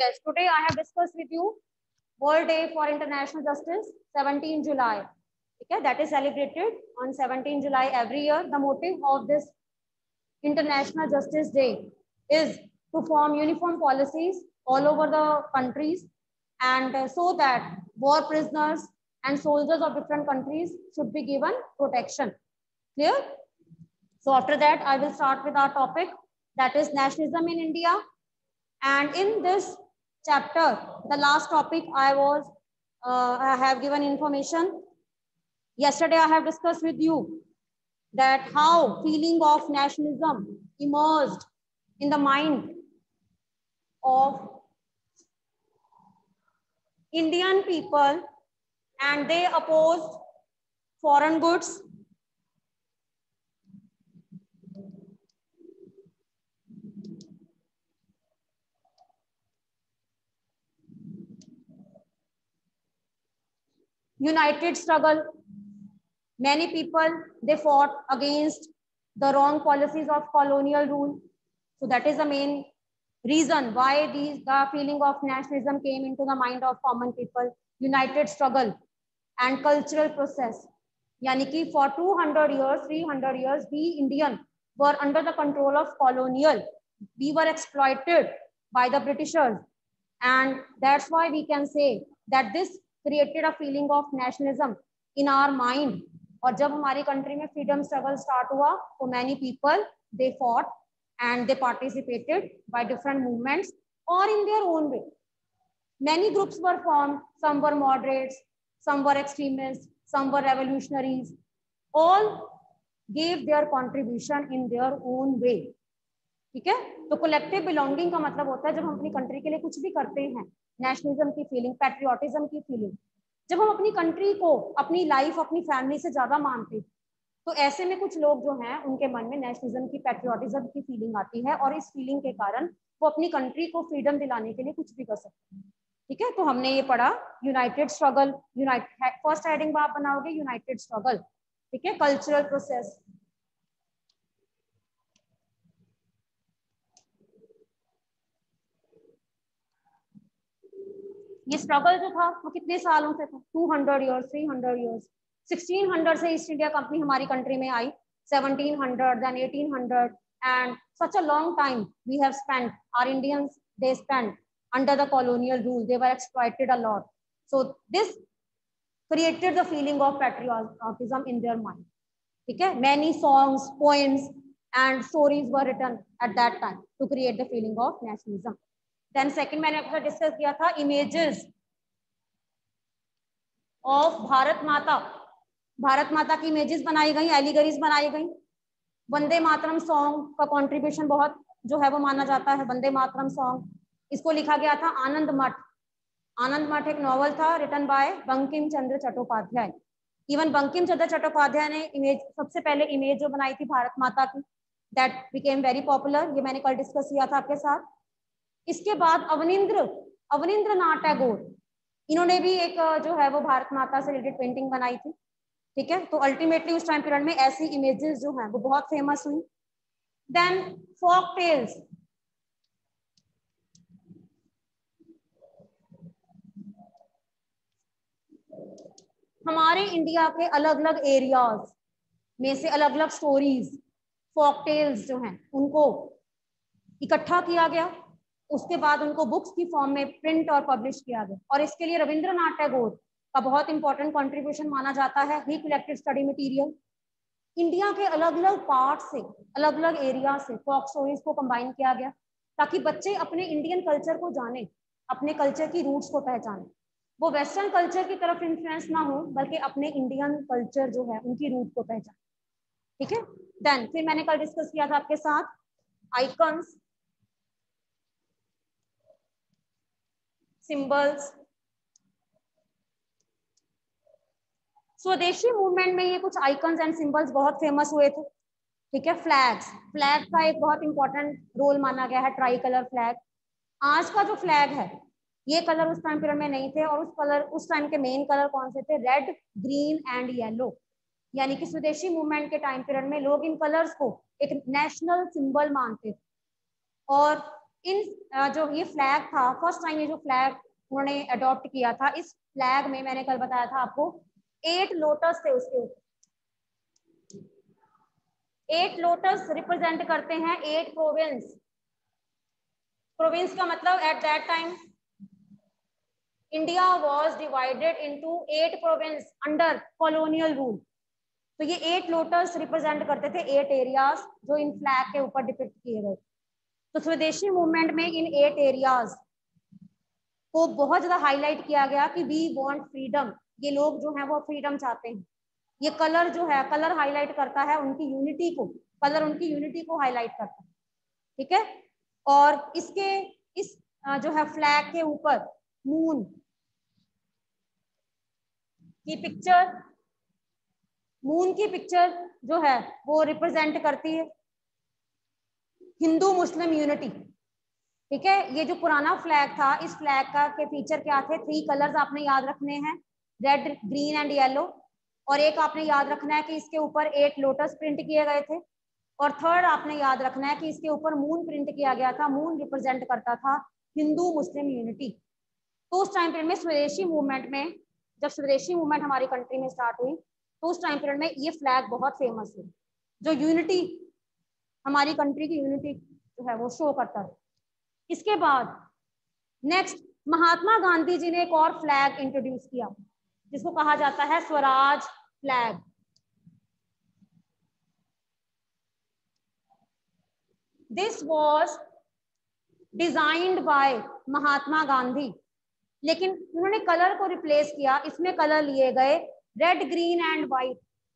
Yes, today I have discussed with you World Day for International Justice, 17 July. Okay, that is celebrated on 17 July every year. The motive of this International Justice Day is to form uniform policies all over the countries and so that war prisoners and soldiers of different countries should be given protection. Clear? So after that, I will start with our topic, that is nationalism in India. And in this chapter, the last topic I have given information. Yesterday, I have discussed with you that how feeling of nationalism emerged in the mind of Indian people and they opposed foreign goods. United struggle. Many people, they fought against the wrong policies of colonial rule. So that is the main reason why the feeling of nationalism came into the mind of common people. United struggle and cultural process. Yani ki for 200 years, 300 years, we Indian were under the control of colonial. We were exploited by the Britishers. And that's why we can say that this created a feeling of nationalism in our mind. और जब हमारी country में freedom struggle start हुआ तो many people they fought and they participated by different movements or in their own way. Many groups were formed, some were moderates, some were extremists, some were revolutionaries. All gave their contribution in their own way. ठीक है, तो collective belonging का मतलब होता है जब हम अपनी कंट्री के लिए कुछ भी करते हैं, नेशनलिज्म की फीलिंग, पैट्रियोटिज्म की फीलिंग, जब हम अपनी कंट्री को, अपनी लाइफ, अपनी फैमिली से ज्यादा मानते हैं, तो ऐसे में कुछ लोग जो हैं उनके मन में नेशनलिज्म की, पैट्रियोटिज्म की फीलिंग आती है और इस फीलिंग के कारण वो अपनी कंट्री को फ्रीडम दिलाने के लिए कुछ भी कर सकते हैं. ठीक है, तो हमने ये पढ़ा यूनाइटेड स्ट्रगल. फर्स्ट हेडिंग आप बनाओगे यूनाइटेड स्ट्रगल. ठीक है, कल्चरल प्रोसेस. ये स्ट्रगल जो था वो कितने सालों से था? 200 इयर्स, 300 इयर्स. 1600 से ईस्ट इंडिया कंपनी हमारी कंट्री में आई, 1700 then 1800 and such a long time we have spent, our Indians, they spent under the colonial rule, they were exploited a lot. So this created the feeling of patriotism in their mind. ठीक है, many songs, poems and stories were written at that time to create the feeling of nationalism. Then second मैंने आपसे discuss किया था images of Bharat माता. भारत माता की images बनाई गई, एलिगरीज बनाई गई. वंदे मातरम सॉन्ग का कंट्रीब्यूशन बहुत जो है वो माना जाता है. वंदे मातरम सॉन्ग, इसको लिखा गया था आनंद मठ. आनंद मठ एक नॉवल था written by Bankim Chandra Chattopadhyay. Even Bankim Chandra Chattopadhyay ने इमेज, सबसे पहले इमेज जो बनाई थी भारत माता की, दैट बिकेम वेरी पॉपुलर. ये मैंने कल डिस्कस किया था आपके साथ. इसके बाद अवनींद्रनाथ टैगोर, इन्होंने भी एक जो है वो भारत माता से रिलेटेड पेंटिंग बनाई थी. ठीक है, तो अल्टीमेटली उस टाइम पीरियड में ऐसी इमेजेस जो हैं वो बहुत फेमस हुई. Then folk tales. हमारे इंडिया के अलग अलग एरियाज में से अलग अलग स्टोरीज, फोक टेल्स जो हैं उनको इकट्ठा किया गया. उसके बाद उनको बुक्स की फॉर्म में प्रिंट और पब्लिश किया गया. और इसके लिए रविंद्रनाथ टैगोर का बहुत इंपॉर्टेंट कंट्रीब्यूशन माना जाता है. He collected study material. India के अलग अलग पार्ट से, अलग अलग एरिया से फोक स्टोरीज को कंबाइन किया गया ताकि बच्चे अपने इंडियन कल्चर को जाने, अपने कल्चर की रूट्स को पहचाने. वो वेस्टर्न कल्चर की तरफ इन्फ्लुएंस ना हो बल्कि अपने इंडियन कल्चर जो है उनकी रूट को पहचाने. ठीक है, देन फिर मैंने कल डिस्कस किया था आपके साथ आइकन्स, सिंबल्स. स्वदेशी मूवमेंट में ये कुछ आइकन्स एंड सिंबल्स बहुत फेमस हुए थे. ठीक है, फ्लैग्स, फ्लैग का एक बहुत इंपॉर्टेंट रोल माना गया है, ट्राई कलर फ्लैग. आज का जो फ्लैग है ये कलर उस टाइम पीरियड में नहीं थे और उस टाइम के मेन कलर कौन से थे? Red, green and yellow. यानी कि स्वदेशी मूवमेंट के टाइम पीरियड में लोग इन कलर्स को एक नेशनल सिंबल मानते थे और जो ये फ्लैग था, फर्स्ट टाइम ये जो फ्लैग उन्होंने अडॉप्ट किया था, इस फ्लैग में मैंने कल बताया था आपको 8 लोटस थे उसके ऊपर। 8 लोटस रिप्रेजेंट करते हैं 8 प्रोविंस। प्रोविंस का मतलब at that time India was divided into 8 province under colonial rule. तो ये 8 लोटस रिप्रेजेंट करते थे 8 एरियाज जो इन फ्लैग के ऊपर डिपिक्ट किए गए। तो स्वदेशी मूवमेंट में इन 8 एरियाज को बहुत ज्यादा हाईलाइट किया गया कि वी वांट फ्रीडम। ये लोग जो हैं वो फ्रीडम चाहते हैं। ये कलर जो है, कलर हाईलाइट करता है उनकी यूनिटी को, कलर उनकी यूनिटी को हाईलाइट करता है, ठीक है। और इसके इस जो है फ्लैग के ऊपर मून की पिक्चर, मून की पिक्चर जो है वो रिप्रेजेंट करती है हिंदू मुस्लिम यूनिटी, ठीक है। ये जो पुराना फ्लैग था, इस फ्लैग का के फीचर क्या थे? 3 कलर्स आपने याद रखने हैं, रेड, ग्रीन एंड येलो। और एक आपने याद रखना है कि इसके ऊपर 8 लोटस प्रिंट किए गए थे। और थर्ड आपने याद रखना है कि इसके ऊपर मून प्रिंट किया गया था। मून रिप्रेजेंट करता था हिंदू मुस्लिम यूनिटी। तो उस टाइम पीरियड में स्वदेशी मूवमेंट में, जब स्वदेशी मूवमेंट हमारी कंट्री में स्टार्ट हुई, तो उस टाइम पीरियड में ये फ्लैग बहुत फेमस हुई, जो यूनिटी, हमारी कंट्री की यूनिटी जो है वो शो करता था। इसके बाद नेक्स्ट महात्मा गांधी जी ने एक और फ्लैग इंट्रोड्यूस किया जिसको कहा जाता है Swaraj flag. This was designed by Mahatma Gandhi, लेकिन उन्होंने कलर को रिप्लेस किया। इसमें कलर लिए गए रेड, ग्रीन एंड व्हाइट।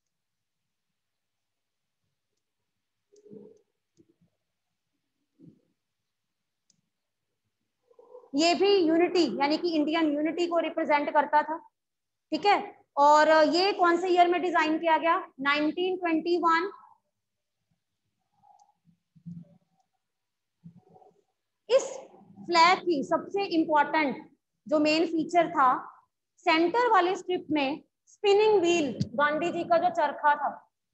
ये भी यूनिटी यानी कि इंडियन यूनिटी को रिप्रेजेंट करता था, ठीक है। और ये कौन से ईयर में डिजाइन किया गया? 1921। इस फ्लैग की सबसे इंपॉर्टेंट जो मेन फीचर था, सेंटर वाली स्ट्रिप में स्पिनिंग व्हील, गांधी जी का जो चरखा था,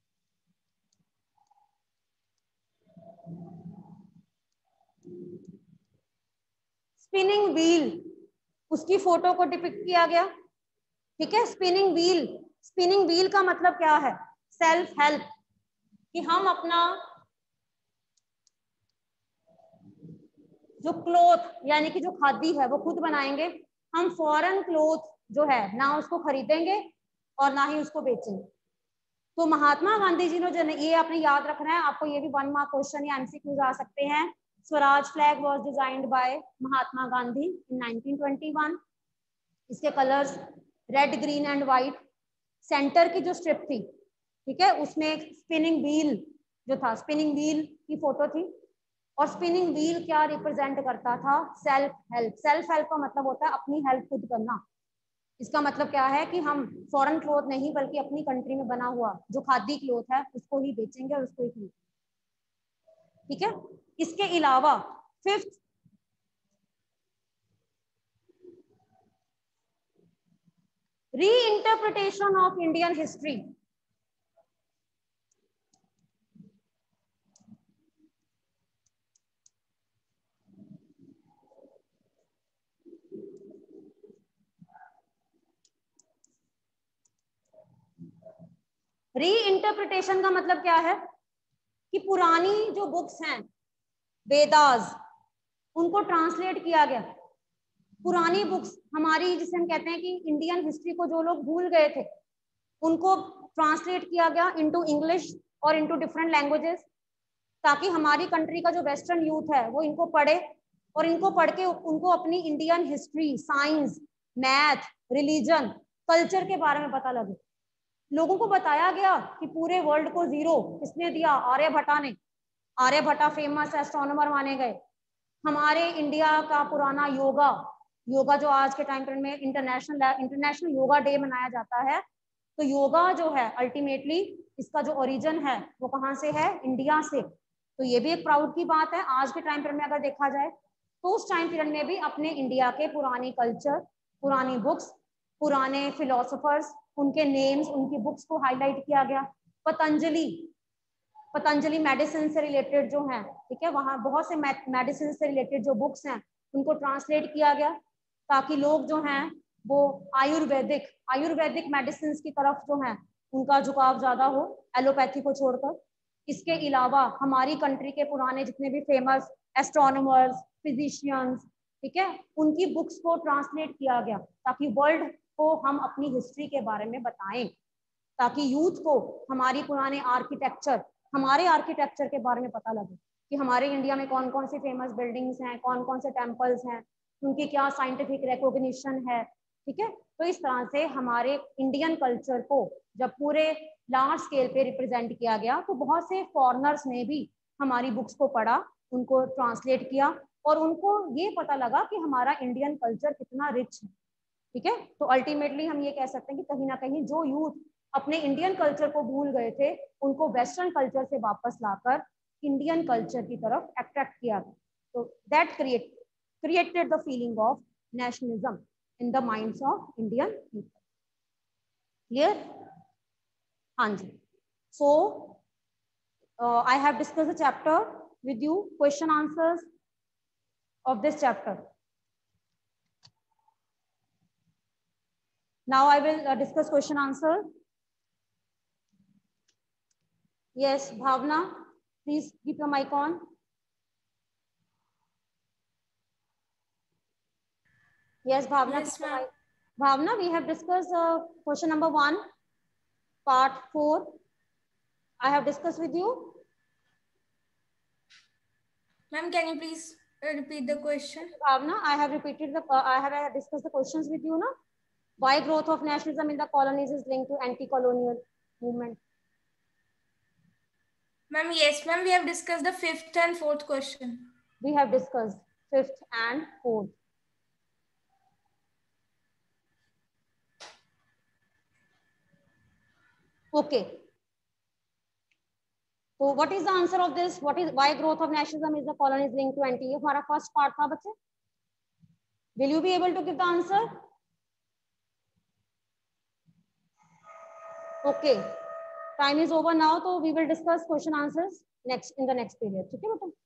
स्पिनिंग व्हील, उसकी फोटो को डिपिक्ट किया गया, ठीक है। स्पिनिंग व्हील, स्पिनिंग व्हील का मतलब क्या है? सेल्फ हेल्प, कि हम अपना जो क्लोथ यानी कि जो खादी है वो खुद बनाएंगे। हम फॉरेन क्लोथ जो है ना उसको खरीदेंगे और ना ही उसको बेचेंगे। तो महात्मा गांधी जी ने, ये आपने याद रखना है, आपको ये भी 1 मार्क क्वेश्चन या एमसीक्यूज आ सकते हैं। Swaraj flag was designed by Mahatma Gandhi in 1921। इसके colours red, green and white. Centre की जो स्ट्रिप थी, ठीक है, उसमें एक स्पिनिंग व्हील जो था, स्पिनिंग व्हील की फोटो थी। और स्पिनिंग व्हील क्या रिप्रेजेंट करता था? Self help. सेल्फ हेल्प का मतलब होता है अपनी हेल्प खुद करना। इसका मतलब क्या है कि हम फॉरेन क्लोथ नहीं बल्कि अपनी कंट्री में बना हुआ जो खादी क्लोथ है उसको ही बेचेंगे और उसको ही खरीदेंगे, ठीक है। इसके अलावा fifth reinterpretation of Indian history. Reinterpretation का मतलब क्या है कि पुरानी जो बुक्स हैं, वेदास, उनको ट्रांसलेट किया गया। पुरानी बुक्स हमारी, जिसे हम कहते हैं कि इंडियन हिस्ट्री को जो लोग भूल गए थे, उनको ट्रांसलेट किया गया इनटू इंग्लिश और इनटू डिफरेंट लैंग्वेजेस, ताकि हमारी कंट्री का जो वेस्टर्न यूथ है वो इनको पढ़े और इनको पढ़ के उनको अपनी Indian history, science, math, religion, culture के बारे में पता लगे। लोगों को बताया गया कि पूरे वर्ल्ड को जीरो किसने दिया? आर्यभट्टा ने। आर्यभट्टा फेमस एस्ट्रोनॉमर माने गए। हमारे इंडिया का पुराना योगा, योगा जो आज के टाइम में इंटरनेशनल योगा डे मनाया जाता है, तो योगा जो है अल्टीमेटली इसका जो ओरिजिन है वो कहाँ से है? इंडिया से। तो ये भी एक प्राउड की बात है। आज के टाइम पीरियड में अगर देखा जाए तो उस टाइम पीरियड में भी अपने इंडिया के पुरानी कल्चर, पुरानी बुक्स, पुराने फिलोसोफर्स, उनके नेम्स, उनकी बुक्स को हाईलाइट किया गया। पतंजलि, पतंजलि मेडिसिन से रिलेटेड जो है, ठीक है, वहाँ बहुत से मेडिसिन से रिलेटेड जो बुक्स हैं उनको ट्रांसलेट किया गया ताकि लोग जो हैं वो आयुर्वेदिक मेडिसिन की तरफ जो है उनका झुकाव ज्यादा हो, एलोपैथी को छोड़कर। इसके अलावा हमारी कंट्री के पुराने जितने भी फेमस एस्ट्रोनॉमर्स, फिजिशियंस, ठीक है, उनकी बुक्स को ट्रांसलेट किया गया ताकि वर्ल्ड को हम अपनी हिस्ट्री के बारे में बताएं, ताकि यूथ को हमारे पुराने आर्किटेक्चर के बारे में पता लगे कि हमारे इंडिया में कौन कौन सी फेमस बिल्डिंग्स हैं, कौन कौन से टेम्पल्स हैं, उनकी क्या साइंटिफिक रिकॉग्निशन है, ठीक है। तो इस तरह से हमारे इंडियन कल्चर को जब पूरे लार्ज स्केल पे रिप्रेजेंट किया गया तो बहुत से फॉरेनर्स ने भी हमारी बुक्स को पढ़ा, उनको ट्रांसलेट किया और उनको ये पता लगा कि हमारा इंडियन कल्चर कितना रिच है, ठीक है। तो अल्टीमेटली हम ये कह सकते हैं कि कहीं ना कहीं जो यूथ अपने इंडियन कल्चर को भूल गए थे उनको वेस्टर्न कल्चर से वापस लाकर इंडियन कल्चर की तरफ अट्रैक्ट किया गया। तो that created the feeling of nationalism in the minds of Indian people. Clear? Hanji. So I have discussed the chapter with you, question answers of this chapter. Now I will discuss question answer. Yes, Bhavna, please keep your mic on. Yes, Bhavna. Yes, ma'am. Bhavna, we have discussed question number 1, part 4. I have discussed with you. Ma'am, can you please repeat the question? Bhavna, I have repeated I have discussed the questions with you, na? Why growth of nationalism in the colonies is linked to anti-colonial movement? Ma'am, yes, ma'am. We have discussed the 5th and 4th question. We have discussed 5th and 4th. Okay. So what is the answer of this? What is why growth of nationalism is the colonies linked to anti? ये हमारा first part था बच्चे. Will you be able to give the answer? Okay. Time is over now, so we will discuss question answers in the next period. ठीक है बेटा?